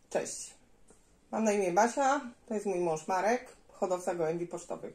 Cześć, mam na imię Basia, to jest mój mąż Marek, hodowca gołębi pocztowych.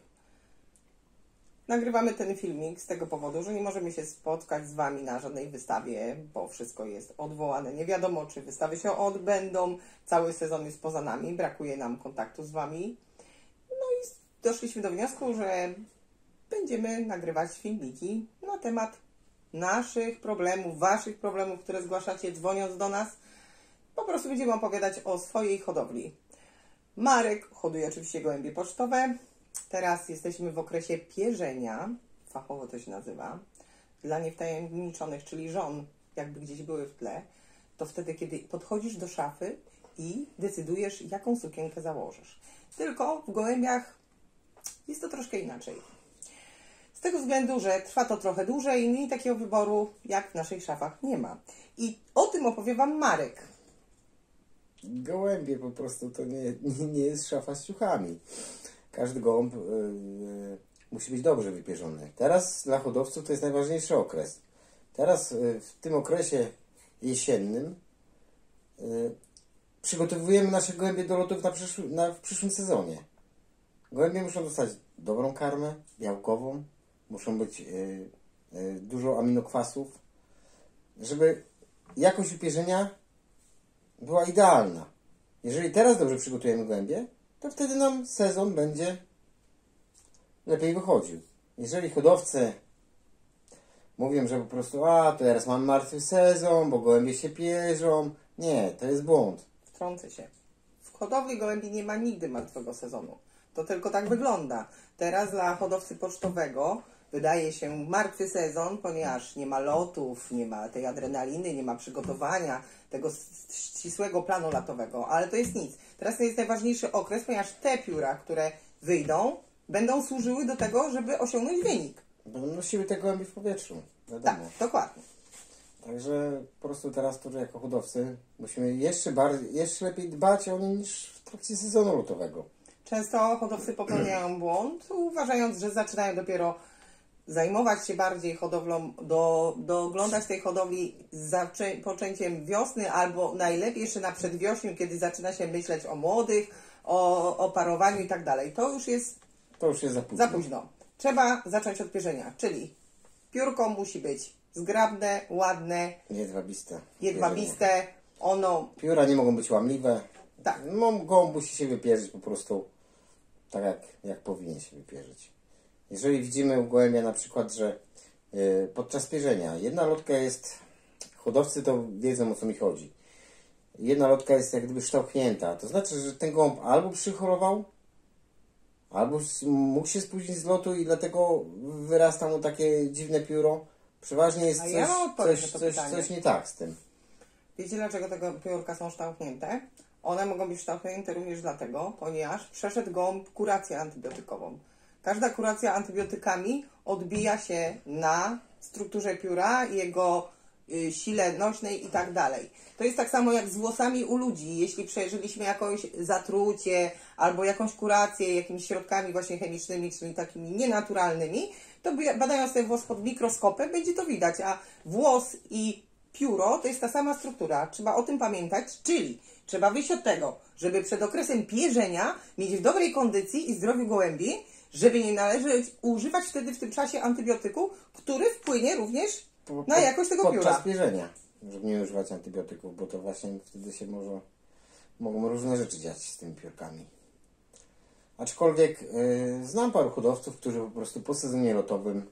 Nagrywamy ten filmik z tego powodu, że nie możemy się spotkać z Wami na żadnej wystawie, bo wszystko jest odwołane. Nie wiadomo, czy wystawy się odbędą, cały sezon jest poza nami, brakuje nam kontaktu z Wami. No i doszliśmy do wniosku, że będziemy nagrywać filmiki na temat naszych problemów, Waszych problemów, które zgłaszacie dzwoniąc do nas. Po prostu będziemy opowiadać o swojej hodowli. Marek hoduje oczywiście gołębie pocztowe. Teraz jesteśmy w okresie pierzenia, fachowo to się nazywa. Dla niewtajemniczonych, czyli żon, jakby gdzieś były w tle, to wtedy, kiedy podchodzisz do szafy i decydujesz, jaką sukienkę założysz. Tylko w gołębiach jest to troszkę inaczej. Z tego względu, że trwa to trochę dłużej i takiego wyboru jak w naszych szafach nie ma. I o tym opowie Wam Marek. Gołębie po prostu to nie jest szafa z ciuchami. Każdy gołąb musi być dobrze wypierzony. Teraz dla hodowców to jest najważniejszy okres. Teraz w tym okresie jesiennym przygotowujemy nasze gołębie do lotów w przyszłym sezonie. Gołębie muszą dostać dobrą karmę białkową, muszą być dużo aminokwasów, żeby jakość upierzenia była idealna. Jeżeli teraz dobrze przygotujemy gołębie, to wtedy nam sezon będzie lepiej wychodził. Jeżeli hodowcy mówią, że po prostu to teraz mam martwy sezon, bo gołębie się pierzą. Nie, to jest błąd. Wtrącę się. W hodowli gołębi nie ma nigdy martwego sezonu. To tylko tak wygląda. Teraz dla hodowcy pocztowego wydaje się martwy sezon, ponieważ nie ma lotów, nie ma tej adrenaliny, nie ma przygotowania, tego ścisłego planu latowego, ale to jest nic. Teraz to jest najważniejszy okres, ponieważ te pióra, które wyjdą, będą służyły do tego, żeby osiągnąć wynik. Będą nosiły te gołębie w powietrzu. Wiadomo. Tak, dokładnie. Także po prostu teraz to jako hodowcy musimy jeszcze lepiej dbać o nie niż w trakcie sezonu lotowego. Często hodowcy popełniają błąd, uważając, że zaczynają dopiero zajmować się bardziej hodowlą, doglądać tej hodowli z zapoczęciem wiosny, albo najlepiej jeszcze na przedwiośniu, kiedy zaczyna się myśleć o młodych, o parowaniu i tak dalej. To już jest za późno. Trzeba zacząć od pierzenia, czyli piórko musi być zgrabne, ładne, jedwabiste. Pióra nie mogą być łamliwe. Tak. Gołąb musi się wypierzyć po prostu tak, jak powinien się wypierzyć. Jeżeli widzimy u gołębia na przykład, że podczas pierzenia jedna lotka jest, hodowcy to wiedzą, o co mi chodzi, jedna lotka jest jak gdyby ształchnięta, to znaczy, że ten gołąb albo przychorował, albo mógł się spóźnić z lotu i dlatego wyrasta mu takie dziwne pióro. Przeważnie jest coś nie tak z tym. Wiecie, dlaczego te piórka są ształchnięte? One mogą być ształchnięte również dlatego, ponieważ przeszedł gołąb kurację antybiotykową. Każda kuracja antybiotykami odbija się na strukturze pióra, jego sile nośnej i tak dalej. To jest tak samo jak z włosami u ludzi. Jeśli przeżyliśmy jakąś zatrucie albo jakąś kurację jakimiś środkami właśnie chemicznymi, czyli takimi nienaturalnymi, to badając ten włos pod mikroskopem będzie to widać, a włos i pióro to jest ta sama struktura. Trzeba o tym pamiętać, czyli trzeba wyjść od tego, żeby przed okresem pierzenia mieć w dobrej kondycji i zdrowiu gołębi, żeby nie należy używać wtedy w tym czasie antybiotyku, który wpłynie również na jakość tego pióra. Podczas pierzenia, żeby nie używać antybiotyków, bo to właśnie wtedy się mogą różne rzeczy dziać z tymi piórkami. Aczkolwiek znam paru hodowców, którzy po prostu po sezonie lotowym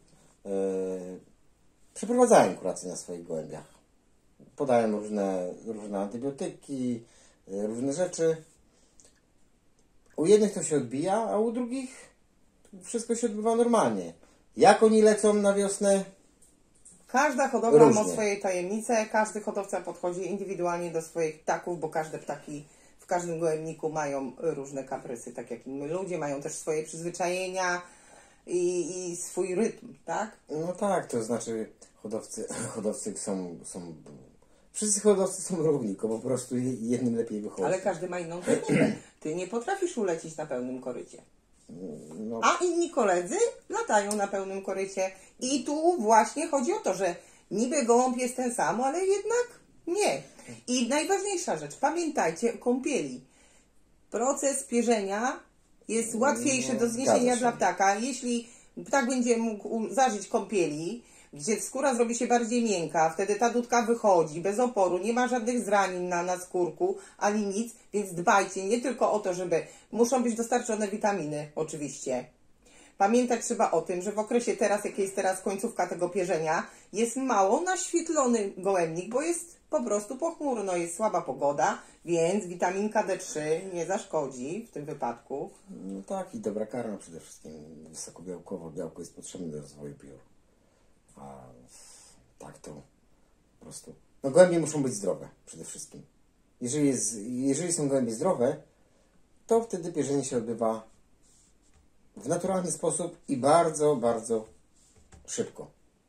przeprowadzają kurację na swoich gołębiach. Podają różne antybiotyki, różne rzeczy. U jednych to się odbija, a u drugich wszystko się odbywa normalnie. Jak oni lecą na wiosnę? Każda hodowla ma swoje tajemnice, każdy hodowca podchodzi indywidualnie do swoich ptaków, bo każde ptaki w każdym gołębniku mają różne kaprysy, tak jak i my ludzie, mają też swoje przyzwyczajenia i swój rytm, tak? No tak, to znaczy hodowcy są wszyscy hodowcy są równi, tylko po prostu jednym lepiej wychodzi. Ale każdy ma inną technikę. Ty nie potrafisz ulecieć na pełnym korycie. No. A inni koledzy latają na pełnym korycie. I tu właśnie chodzi o to, że niby gołąb jest ten sam, ale jednak Nie. I najważniejsza rzecz, pamiętajcie o kąpieli. Proces pierzenia jest łatwiejszy do zniesienia zgadza się. dla ptaka. Jeśli ptak będzie mógł zażyć kąpieli, gdzie skóra zrobi się bardziej miękka, wtedy ta dudka wychodzi bez oporu, nie ma żadnych zraniin na skórku, ani nic, więc dbajcie nie tylko o to, żeby muszą być dostarczone witaminy, oczywiście. Pamiętać trzeba o tym, że w okresie teraz, jak jest teraz końcówka tego pierzenia, jest mało naświetlony gołębnik, bo jest po prostu pochmurno, jest słaba pogoda, więc witaminka D3 nie zaszkodzi w tym wypadku. No tak, i dobra karma przede wszystkim, wysokobiałkowo. Białko jest potrzebne do rozwoju piór. A tak to po prostu... No gołębie muszą być zdrowe przede wszystkim. Jeżeli są gołębie zdrowe, to wtedy pierzenie się odbywa w naturalny sposób i bardzo, bardzo szybko.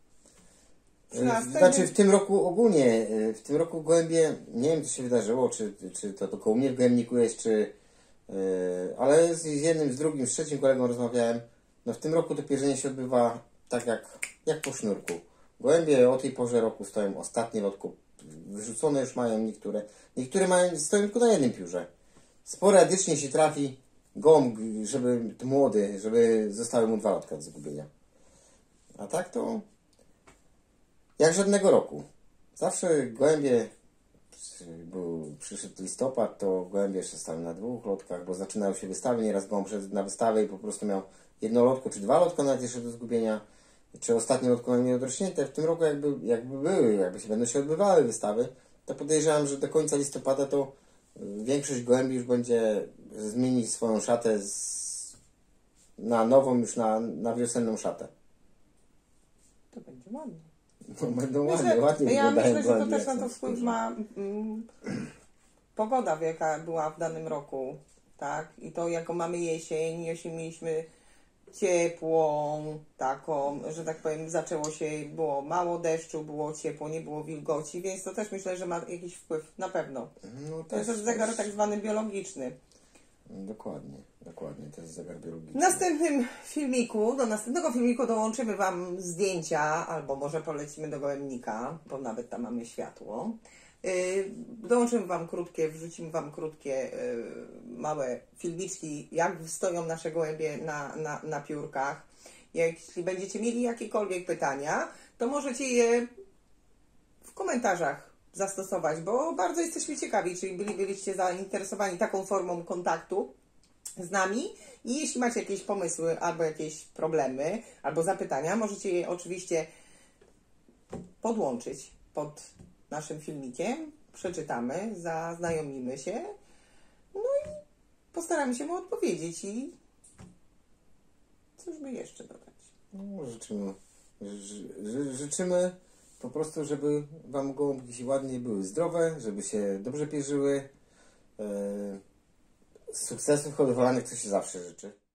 Znaczy w tym roku ogólnie, w tym roku gołębie, nie wiem co się wydarzyło, czy to tylko u mnie w gołębniku jest, ale z jednym, z drugim, z trzecim kolegą rozmawiałem. No w tym roku to pierzenie się odbywa tak jak po sznurku. Gołębie o tej porze roku stoją ostatnie lotko, wyrzucone już mają niektóre stoją tylko na jednym piórze. Sporadycznie się trafi gołąb, żeby młody, żeby zostały mu 2 lotka do zgubienia. A tak to jak żadnego roku. Zawsze gołębie, przyszedł listopad, to gołębie jeszcze stały na 2 lotkach, bo zaczynały się wystawy. Nieraz gołąb szedł na wystawę i po prostu miał 1 lotko czy 2 lotka nawet jeszcze do zgubienia, czy ostatnie lotko nie odrośnięte. W tym roku jakby będą się odbywały wystawy, to podejrzewam, że do końca listopada to większość gołębi już będzie zmienić swoją szatę na nową, już na wiosenną szatę. To będzie ładnie. No, będą Myślę, ładnie ja myślę, że to gołębie, też na to wpływ ma pogoda, jaka była w danym roku, tak? I to, jaką mamy jesień, mieliśmy ciepłą, taką, że tak powiem, było mało deszczu, było ciepło, nie było wilgoci, więc to też myślę, że ma jakiś wpływ, na pewno. No, To jest też zegar tak zwany biologiczny. Dokładnie, to jest zegar biologiczny. Do następnego filmiku dołączymy Wam zdjęcia, albo może polecimy do gołębnika, bo nawet tam mamy światło. Wrzucimy Wam krótkie, małe filmiczki, jak stoją nasze gołębie na piórkach. Jeśli będziecie mieli jakiekolwiek pytania, to możecie je w komentarzach zastosować, bo bardzo jesteśmy ciekawi, czy byliście zainteresowani taką formą kontaktu z nami i jeśli macie jakieś pomysły albo jakieś problemy, albo zapytania, możecie je oczywiście podłączyć pod naszym filmikiem, przeczytamy, zaznajomimy się, no i postaramy się mu odpowiedzieć i cóż by jeszcze dodać. No, życzymy po prostu, żeby Wam gołąbki ładnie były zdrowe, żeby się dobrze pierzyły. Sukcesów hodowlanych to się zawsze życzy.